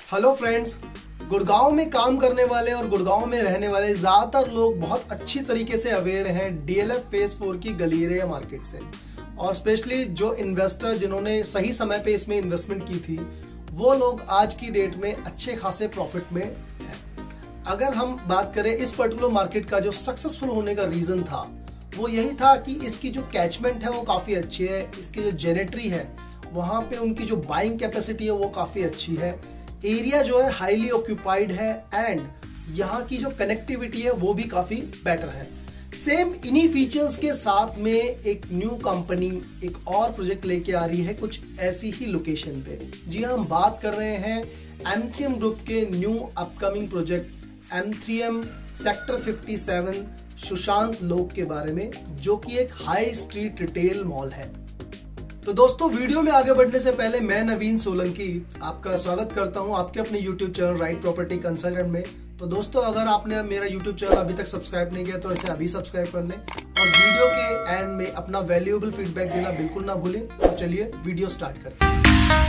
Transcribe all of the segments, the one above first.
Hello friends, Gurgaon में काम करने वाले और गुड़गांव में रहने वाले ज्यादातर लोग बहुत अच्छी तरीके से अवेयर हैं डीएलएफ फेज 4 की गलीरे मार्केट से। और स्पेशली जो इन्वेस्टर जिन्होंने सही समय पे इसमें इन्वेस्टमेंट की थी वो लोग आज की डेट में अच्छे खासे प्रॉफिट में हैं। अगर हम बात करें इस पर्टिकुलर मार्केट का जो सक्सेसफुल होने का रीजन था वो यही था कि इसकी जो कैचमेंट है वो काफी अच्छी है, इसकी जो जेनेटरी है वहां पे उनकी जो बाइंग कैपेसिटी है वो काफी अच्छी है, एरिया जो है हाईली ऑक्यूपाइड है एंड यहाँ की जो कनेक्टिविटी है वो भी काफी बेटर है। सेम इन्हीं फीचर्स के साथ में एक न्यू कंपनी एक और प्रोजेक्ट लेके आ रही है कुछ ऐसी ही लोकेशन पे। जी हाँ, हम बात कर रहे हैं M3M ग्रुप के new upcoming project M3M sector 57 Sushant Lok के बारे में, जो कि एक हाई स्ट्रीट रिटेल मॉल है। तो दोस्तों, वीडियो में आगे बढ़ने से पहले मैं नवीन सोलंकी आपका स्वागत करता हूं आपके अपने YouTube channel Right Property Consultant में। तो दोस्तों, अगर आपने मेरा YouTube चैनल अभी तक सब्सक्राइब नहीं किया तो इसे अभी सब्सक्राइब कर लें और वीडियो के एंड में अपना वैल्यूएबल फीडबैक देना बिल्कुल ना भूलें। तो चलिए वीडियो स्टार्ट करते हैं।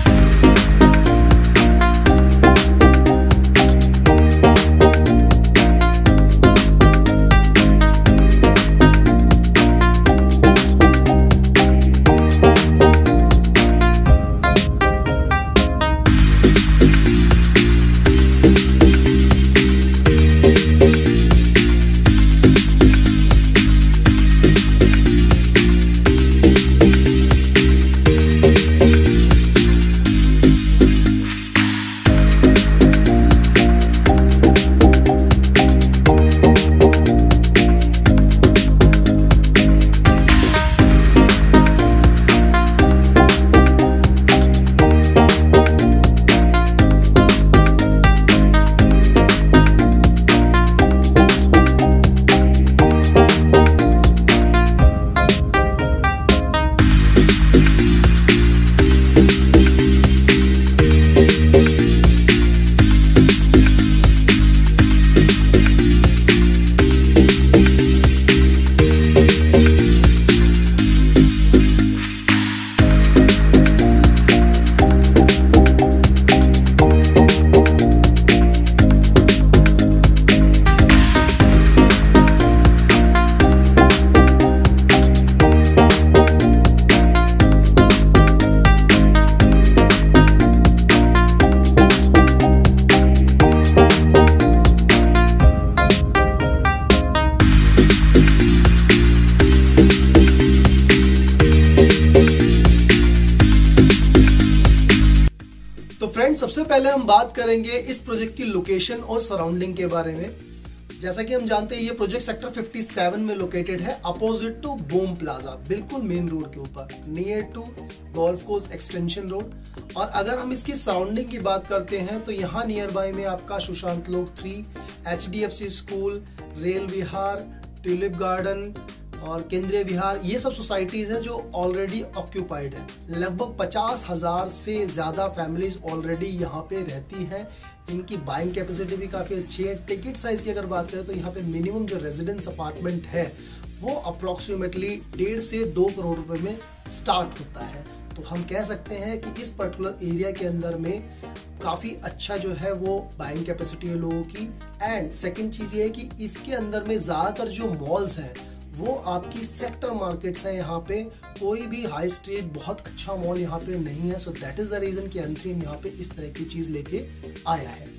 फ्रेंड्स, सबसे पहले हम बात करेंगे इस प्रोजेक्ट की लोकेशन और सराउंडिंग के बारे में। जैसा कि हम जानते हैं ये प्रोजेक्ट सेक्टर 57 में लोकेटेड है, अपोजिट टू बूम प्लाजा, बिल्कुल मेन रोड के ऊपर, near to golf course extension road. और अगर हम इसकी सराउंडिंग की बात करते हैं तो यहाँ नियर बाय में आपका Sushant Lok 3, HDFC school, Rail Vihar, Tulip Garden और केंद्रीय विहार, ये सब सोसाइटीज हैं जो ऑलरेडी ऑक्यूपाइड है। लगभग 50,000 से ज्यादा फैमिलीज ऑलरेडी यहाँ पे रहती हैं, जिनकी बाइंग कैपेसिटी भी काफी अच्छी है। टिकट साइज की अगर बात करें तो यहाँ पे मिनिमम जो रेजिडेंस अपार्टमेंट है वो अप्रोक्सीमेटली 1.5 से 2 करोड़ रुपए में स्टार्ट होता है। तो हम कह सकते हैं कि इस पर्टिकुलर एरिया के अंदर में काफी अच्छा जो है वो बाइंग कैपेसिटी है लोगों की। एंड सेकेंड चीज ये है कि इसके अंदर में ज्यादातर जो मॉल्स हैं वो आपकी सेक्टर मार्केट्स है। यहाँ पे कोई भी हाई स्ट्रीट बहुत अच्छा मॉल यहाँ पे नहीं है। So that is the reason कि M3M यहाँ पे इस तरह की चीज लेके आया है।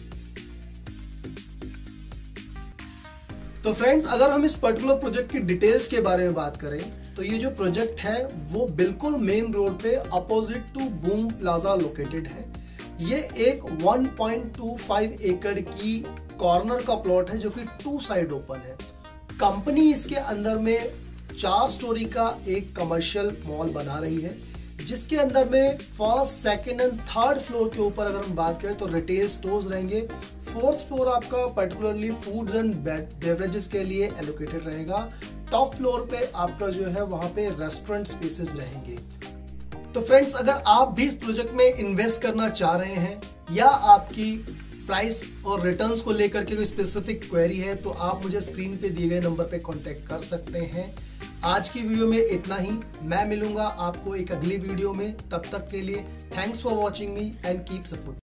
तो फ्रेंड्स, अगर हम इस पर्टिकुलर प्रोजेक्ट की डिटेल्स के बारे में बात करें तो ये जो प्रोजेक्ट है वो बिल्कुल मेन रोड पे opposite to Boom Plaza located है। ये एक 1.25 एकड़ की कॉर्नर का प्लॉट है जो कि 2 साइड ओपन है। कंपनी इसके अंदर में 4 स्टोरी का एक कमर्शियल मॉल बना रही है, जिसके अंदर में first, second and third floor के ऊपर अगर हम बात करें तो रिटेल स्टोर्स रहेंगे। 4th फ्लोर आपका पर्टिकुलरली फूड्स एंड बेवरेजेस के लिए एलोकेटेड रहेगा। टॉप फ्लोर पे आपका जो है वहां पे रेस्टोरेंट स्पेसेस रहेंगे। तो फ्रेंड्स, अगर आप भी इस प्रोजेक्ट में इन्वेस्ट करना चाह रहे हैं या आपकी प्राइस और रिटर्न्स को लेकर के कोई स्पेसिफिक क्वेरी है तो आप मुझे स्क्रीन पे दिए गए नंबर पे कांटेक्ट कर सकते हैं। आज की वीडियो में इतना ही। मैं मिलूंगा आपको एक अगली वीडियो में। तब तक के लिए thanks for watching me and keep support.